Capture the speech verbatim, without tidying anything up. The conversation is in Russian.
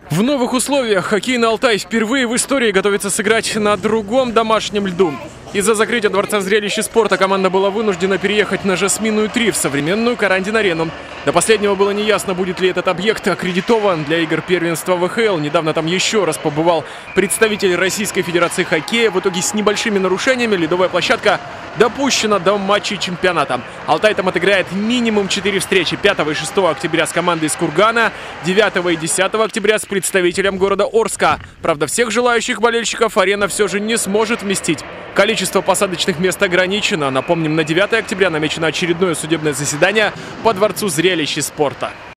В новых условиях хоккейный Алтай впервые в истории готовится сыграть на другом домашнем льду. Из-за закрытия Дворца зрелищ и спорта команда была вынуждена переехать на Жасминную три в современную Карандин-арену. До последнего было неясно, будет ли этот объект аккредитован для игр первенства вэ ха эл. Недавно там еще раз побывал представитель Российской Федерации хоккея. В итоге с небольшими нарушениями ледовая площадка допущена до матчей чемпионата. Алтай там отыграет минимум четыре встречи: пятого и шестого октября с командой из Кургана, девятого и десятого октября с представителем города Орска. Правда, всех желающих болельщиков арена все же не сможет вместить. Количество посадочных мест ограничено. Напомним, на девятое октября намечено очередное судебное заседание по Дворцу зрелищ и спорта.